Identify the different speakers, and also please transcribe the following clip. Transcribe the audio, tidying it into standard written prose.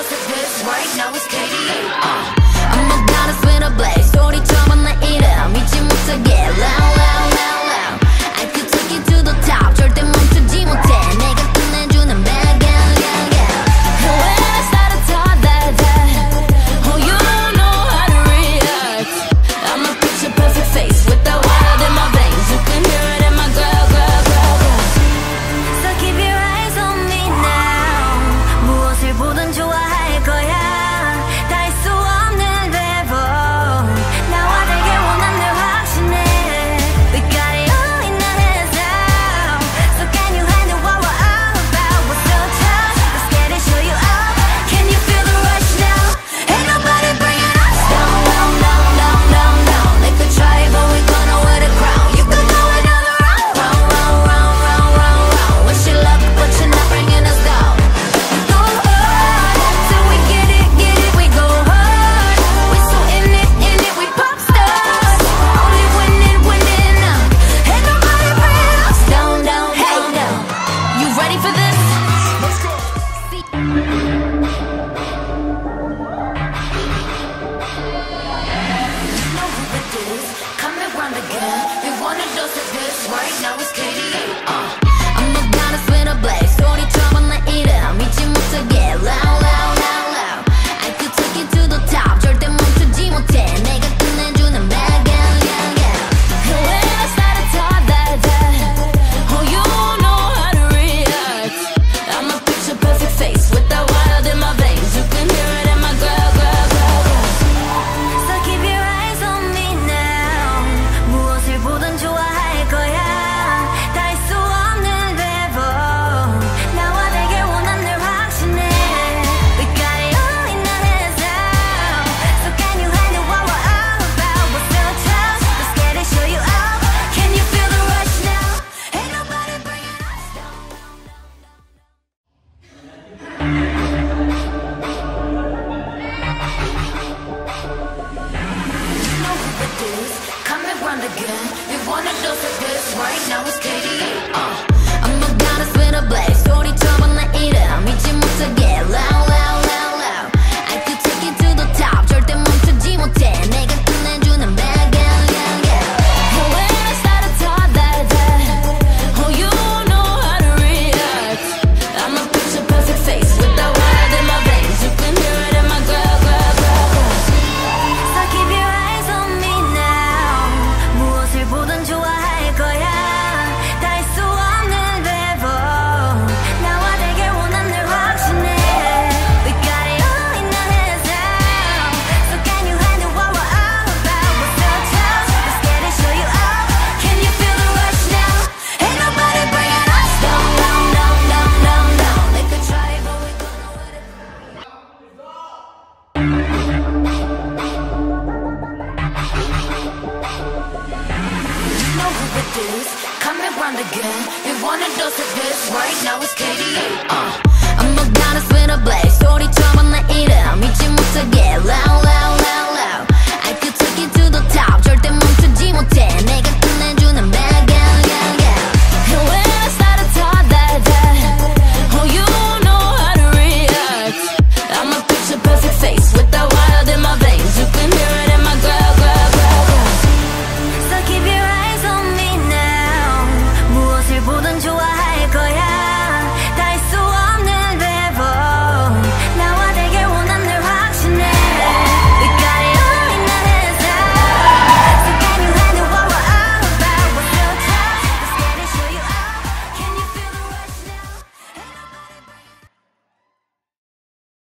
Speaker 1: dose of this. Right now it's KD. I'm a goddess with a blaze. 소리처럼 나 이름 잊지 못하게. Loud, loud, loud, loud. I could take you to the top. 절대 멈추지 못해. 내가 끝내주는 bad girl, girl, girl. When I start to talk that, oh, you know how to react. I'm a picture perfect face with the wild in my veins. You can hear it in my girl, girl, girl, girl. So keep your eyes on me now. 무엇을 보든 좋아할 거야. 다 할 수 없는 배vo. 나와 되길 원한 늘 확신해. We got it all in our hands now. So can you handle what we're all about? We're so tough. Let's get it, show you out. Can you feel the rush now? Ain't nobody bringing us down, down, down, down, down, down. They could try, but we gonna wear the crown. You could go another round, round, round, round, round, round, round. Wish you luck, but you're not bringing us down. We go hard till we get it, we go hard. We so in it, we pop stars. Only winning, winning. Ain't nobody bringing us down, down, down, down. You ready for this? Let's go. You know who it is, coming round again. You want a dose of this, right now it's KD. I'm a goddess with a blaze. 소리처럼 나 이름 잊지 못하게. Loud, loud, loud, loud. I could take you to the top. 절대 멈추지 못해. 내가 끝내주는 bad girl, girl, girl. When I start to talk that, oh, you know how to react. I'm a picture perfect face with the wild in my veins. You can hear it in my girl, girl, girl, girl. So keep your eyes on me now. 무엇을 보든 좋아할 거야. 다 할 수 없는 배vo. 나와 되길 원한 늘 확신해. We got it all in our hands now. So can you handle what we're all about? We're so tough. Let's get it, show you out. Can you feel the rush now? Ain't nobody bringing us down, down, down, down. You know who it is, coming round again. You want a dose of this, right now it's KD. I'm a goddess with a blaze. 소리처럼 나 이름 잊지 못하게. Loud, loud, loud, loud. I could take you to the top. 절대 멈추지 못해. 내가 끝내주는 bad girl, girl, girl. When I start to talk that, oh, you know how to react. I'm a picture perfect face with the wild in my veins. You can hear it in my girl, girl, girl, girl. So keep your eyes on me now. 무엇을 보든 좋아할 거야. 다 할 수 없는 배vo. 나와 되길 원한 늘 확신해. We got it all in our hands now. So can you handle what we're all about? We're so tough. Let's get it, show you out. Can you feel the rush now? Ain't nobody bringing us down, down, down, down, down, down. They could try, but we gonna win it. You know who it is, coming round again. You want a dose of this, right now it's KD. I'm a goddess with a blaze. 소리처럼 나 이름 잊지 못하게. Loud, loud, loud.